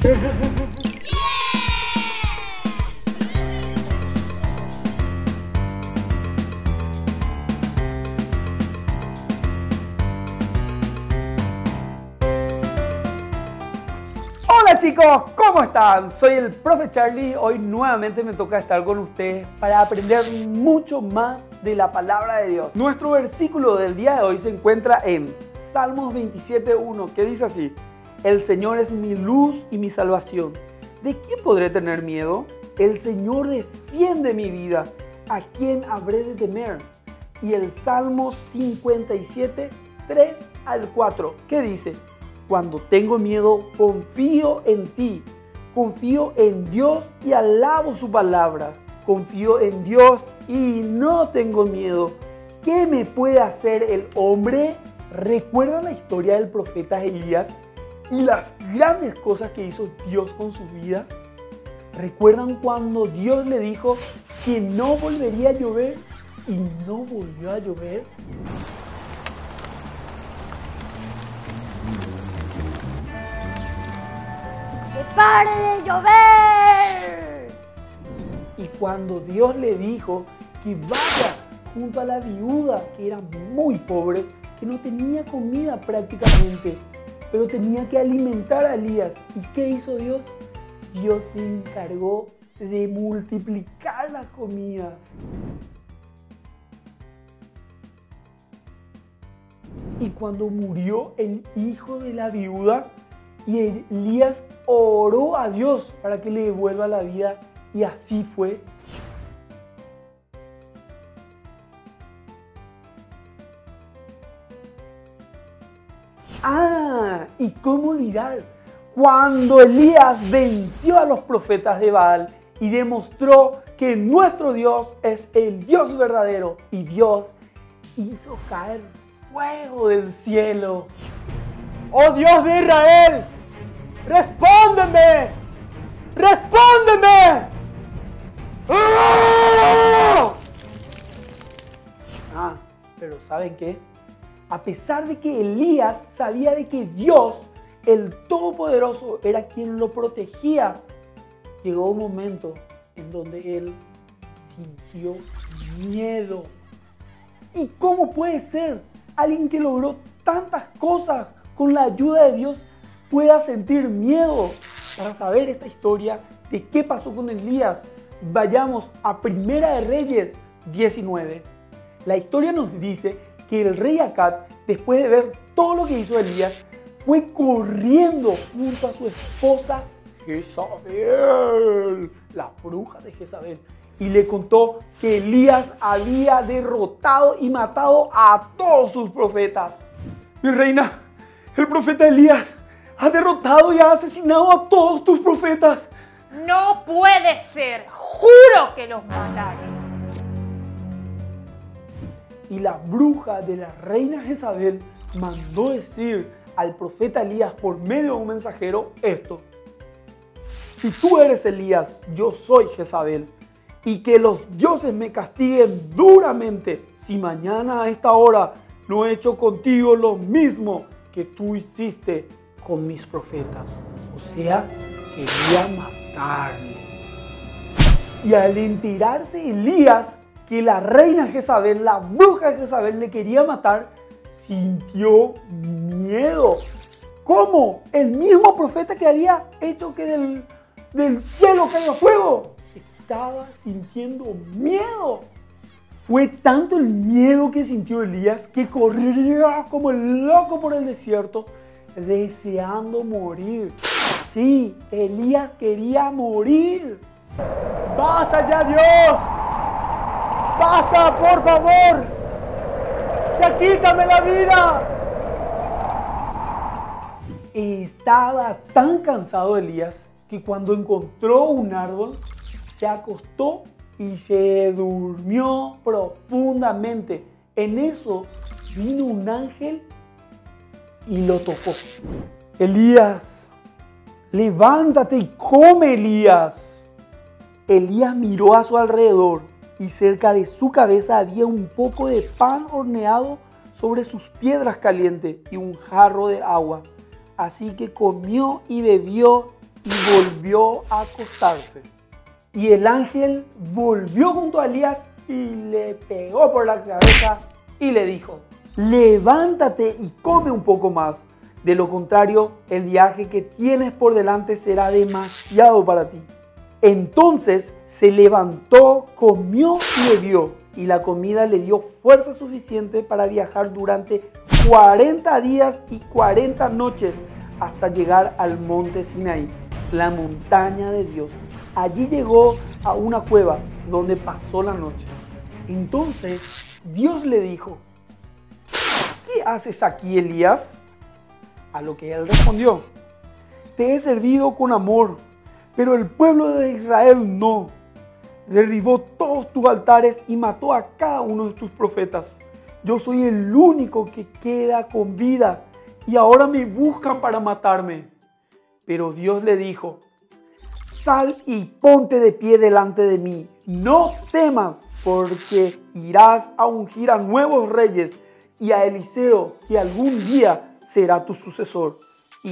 Hola chicos, ¿cómo están? Soy el Profe Charlie. Hoy nuevamente me toca estar con ustedes para aprender mucho más de la palabra de Dios. Nuestro versículo del día de hoy se encuentra en Salmos 27:1, que dice así: El Señor es mi luz y mi salvación. ¿De quién podré tener miedo? El Señor defiende mi vida. ¿A quién habré de temer? Y el Salmo 57:3-4, que dice: Cuando tengo miedo, confío en ti. Confío en Dios y alabo su palabra. Confío en Dios y no tengo miedo. ¿Qué me puede hacer el hombre? ¿Recuerdan la historia del profeta Elías y las grandes cosas que hizo Dios con su vida? ¿Recuerdan cuando Dios le dijo que no volvería a llover y no volvió a llover? ¡Que pare de llover! Y cuando Dios le dijo que vaya junto a la viuda, que era muy pobre, que no tenía comida prácticamente, pero tenía que alimentar a Elías. ¿Y qué hizo Dios? Dios se encargó de multiplicar las comidas. Y cuando murió el hijo de la viuda, y Elías oró a Dios para que le devuelva la vida, y así fue. ¿Y cómo olvidar? Cuando Elías venció a los profetas de Baal y demostró que nuestro Dios es el Dios verdadero, y Dios hizo caer fuego del cielo. ¡Oh Dios de Israel! ¡Respóndeme! ¡Respóndeme! Pero ¿saben qué? A pesar de que Elías sabía de que Dios, el Todopoderoso, era quien lo protegía, llegó un momento en donde él sintió miedo. ¿Y cómo puede ser alguien que logró tantas cosas con la ayuda de Dios pueda sentir miedo? Para saber esta historia de qué pasó con Elías, vayamos a Primera de Reyes 19. La historia nos dice que el rey Acab, después de ver todo lo que hizo Elías, fue corriendo junto a su esposa Jezabel, la bruja de Jezabel, y le contó que Elías había derrotado y matado a todos sus profetas. Mi reina, el profeta Elías ha derrotado y ha asesinado a todos tus profetas. No puede ser, juro que los mataré. Y la bruja de la reina Jezabel mandó decir al profeta Elías por medio de un mensajero esto: si tú eres Elías, yo soy Jezabel, y que los dioses me castiguen duramente si mañana a esta hora no he hecho contigo lo mismo que tú hiciste con mis profetas. O sea, quería matarme. Y al enterarse Elías que la reina Jezabel, la bruja Jezabel, le quería matar, sintió miedo. ¿Cómo? El mismo profeta que había hecho que del cielo caiga fuego estaba sintiendo miedo. Fue tanto el miedo que sintió Elías que corría como el loco por el desierto, deseando morir. Sí, Elías quería morir. ¡Basta ya, Dios! ¡Basta, por favor! ¡Ya quítame la vida! Estaba tan cansado Elías que cuando encontró un árbol, se acostó y se durmió profundamente. En eso vino un ángel y lo tocó. Elías, levántate y come, Elías. Elías miró a su alrededor y cerca de su cabeza había un poco de pan horneado sobre sus piedras calientes y un jarro de agua. Así que comió y bebió y volvió a acostarse. Y el ángel volvió junto a Elías y le pegó por la cabeza y le dijo: levántate y come un poco más. De lo contrario, el viaje que tienes por delante será demasiado para ti. Entonces se levantó, comió y bebió, y la comida le dio fuerza suficiente para viajar durante 40 días y 40 noches hasta llegar al monte Sinaí, la montaña de Dios. Allí llegó a una cueva donde pasó la noche. Entonces Dios le dijo: ¿qué haces aquí, Elías? A lo que él respondió: te he servido con amor, pero el pueblo de Israel no. Derribó todos tus altares y mató a cada uno de tus profetas. Yo soy el único que queda con vida y ahora me buscan para matarme. Pero Dios le dijo: sal y ponte de pie delante de mí. No temas, porque irás a ungir a nuevos reyes y a Eliseo, que algún día será tu sucesor. Y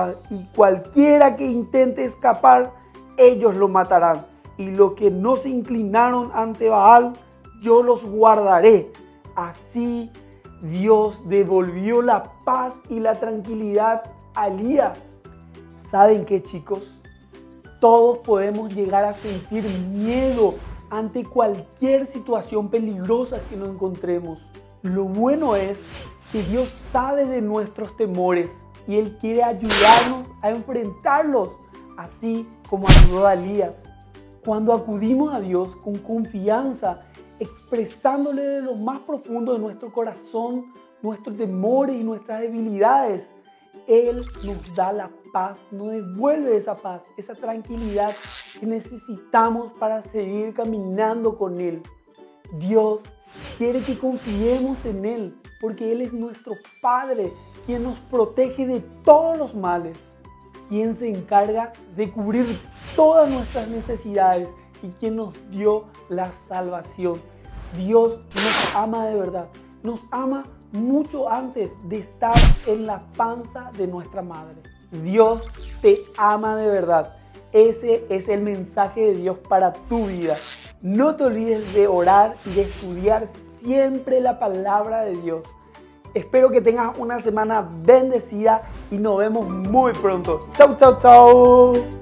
cualquiera que intente escapar, ellos lo matarán. Y los que no se inclinaron ante Baal, yo los guardaré. Así Dios devolvió la paz y la tranquilidad a Elías. ¿Saben qué, chicos? Todos podemos llegar a sentir miedo ante cualquier situación peligrosa que nos encontremos. Lo bueno es que Dios sabe de nuestros temores y Él quiere ayudarnos a enfrentarlos, así como ayudó a Elías. Cuando acudimos a Dios con confianza, expresándole de lo más profundo de nuestro corazón, nuestros temores y nuestras debilidades, Él nos da la paz, nos devuelve esa paz, esa tranquilidad que necesitamos para seguir caminando con Él. Dios quiere que confiemos en Él, porque Él es nuestro Padre, quien nos protege de todos los males, quien se encarga de cubrir todas nuestras necesidades y quien nos dio la salvación. Dios nos ama de verdad, nos ama mucho antes de estar en la panza de nuestra madre. Dios te ama de verdad. Ese es el mensaje de Dios para tu vida. No te olvides de orar y de estudiar siempre la palabra de Dios. Espero que tengas una semana bendecida y nos vemos muy pronto. Chau, chau, chau.